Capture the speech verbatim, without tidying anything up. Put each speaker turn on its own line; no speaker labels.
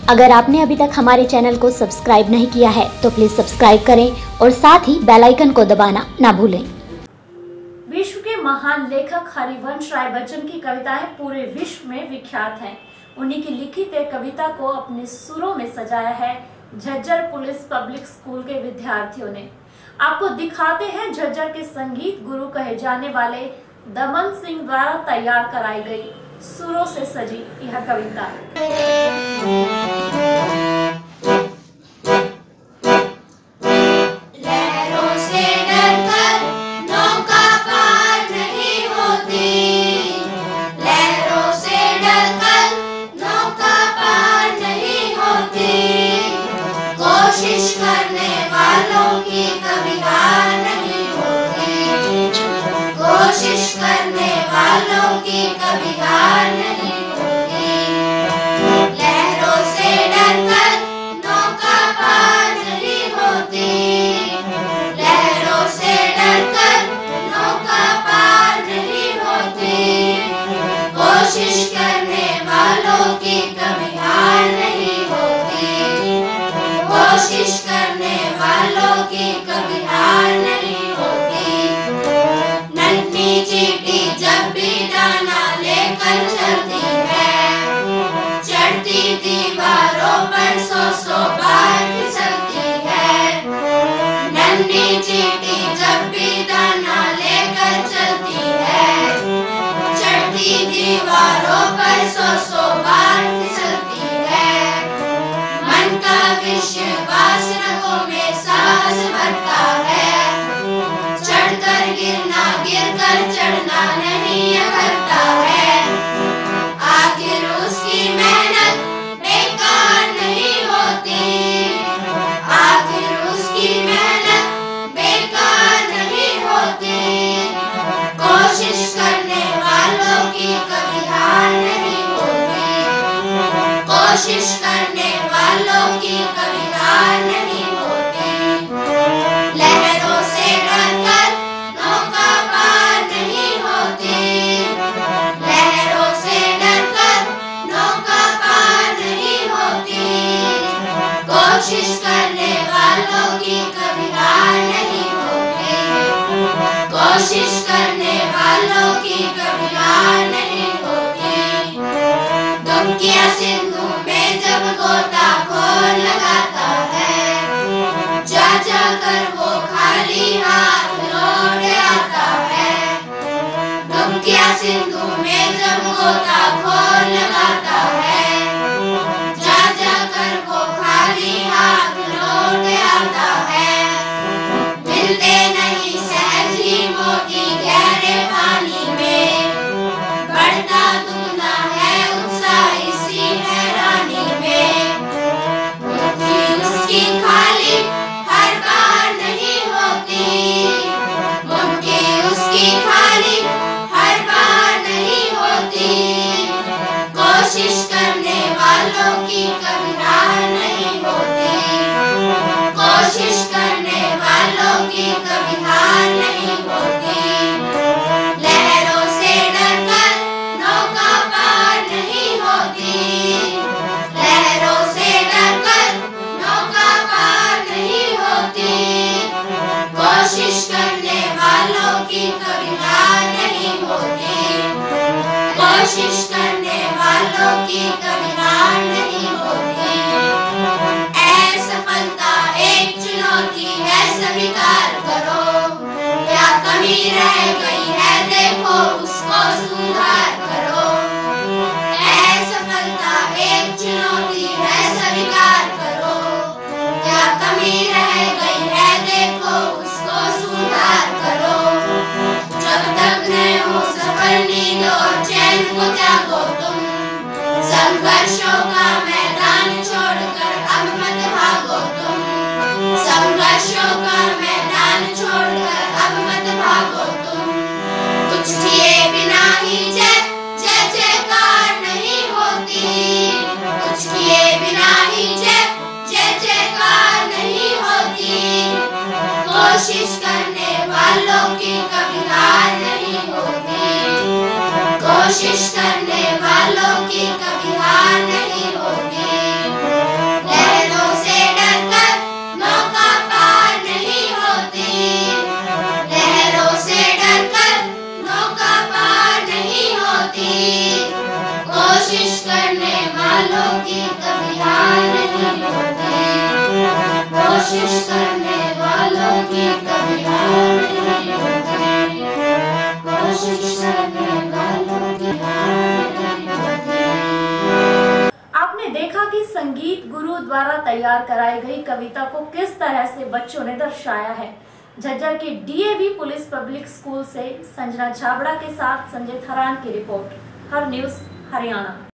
अगर आपने अभी तक हमारे चैनल को सब्सक्राइब नहीं किया है तो प्लीज सब्सक्राइब करें और साथ ही बेल आइकन को दबाना ना भूलें।
विश्व के महान लेखक हरिवंश राय बच्चन की कविताएं पूरे विश्व में विख्यात हैं। उन्हीं की लिखित एक कविता को अपने सुरों में सजाया है झज्जर पुलिस पब्लिक स्कूल के विद्यार्थियों ने। आपको दिखाते हैं झज्जर के संगीत गुरु कहे जाने वाले दमन सिंह द्वारा तैयार कराई गई सुरों से सजी यह कविता।
लहरों से डरकर नौका पार नहीं होती, लहरों से डरकर नौका पार नहीं होती, कोशिश करने वालों की कभी हार नहीं होती, कोशिश करने वालों की कभी हार नहीं होती। लहरों से डरकर नौका पार नहीं होती, लहरों से डरकर नौका पार नहीं होती, कोशिश करने वालों की कभी हार नहीं होती, कोशिश करने वालों की कभी हार नहीं होती। नन्ही चींटी जब भी दाना लेकर चलती है, चढ़ती दीवारों पर सौ सौ बार फिसलती है। नन्ही चींटी जब भी दाना लेकर चलती है, चढ़ती दीवारों पर सौ सौ बार फिसलती है। मन का विश्वास रगों में साहस भरता है, चढ़कर गिरना गिरकर चढ़ना नहीं करता है। आखिर उसकी मेहनत बेकार नहीं होती, आखिर उसकी मेहनत बेकार नहीं होती, कोशिश करने वालों की कभी हार नहीं होती, कोशिश करने वालों की कभी हार नहीं होती। लहरों से डरकर नौका पार नहीं होती, लहरों से डरकर नौका पार नहीं होती, कोशिश करने वालों की कभी हार नहीं होती, कोशिश करने वालों की कभी हार नहीं होती। दुमकिया सिंधु में जब गोताखोर लगाता है, जा जा कर वो खाली हाथ लौट आता है। दुमकिया सिंधु में जब गोताखोर लगाता है, जा जा कर वो खाली हाथ लौट आता है। मिलते नहीं सहज ही मोती गहरे पानी में, बढ़ता दुगना है उत्साह इसी हैरानी में। मुट्ठी उसकी खाली हर बार नहीं होती, मुट्ठी उसकी खाली हर बार नहीं होती, कोशिश करने वालों की कभी हार नहीं होती, कोशिश करने वालों की कभी हार नहीं होती। लहरों से डरकर नौका पार नहीं होती, लहरों से डरकर नौका पार नहीं होती, कोशिश करने वालों की कभी हार नहीं होती, कोशिश करने वालों की कभी हार नहीं होती। असफलता एक चुनौती है स्वीकार करो, क्या कमी रह गई है देखो उसको सुधार करो। असफलता एक चुनौती है स्वीकार करो, क्या कमी रह गई है देखो उसको सुधार करो। जब तक न हो सफल नींद और चैन को त्यागो तुम, संघर्षों का मैदान छोड़कर अब मत भागो तुम, संघर्षों का मैदान छोड़कर अब मत भागो तुम। कुछ किए बिना ही जय जय जयकार नहीं होती, कुछ किए बिना ही जय जय जयकार नहीं होती, कोशिश करने वालों की कभी हार नहीं होती, कोशिश करने वालों की कभी हार नहीं होती। की कभी हार नहीं होती, कोशिश करने वालों की कभी हार नहीं होती, कोशिश करने वालों की हार नहीं होती।
आपने देखा कि संगीत गुरु द्वारा तैयार कराई गई कविता को किस तरह से बच्चों ने दर्शाया है। झज्जर के डीएवी पुलिस पब्लिक स्कूल से संजना छाबड़ा के साथ संजय थरान की रिपोर्ट, हर न्यूज हरियाणा।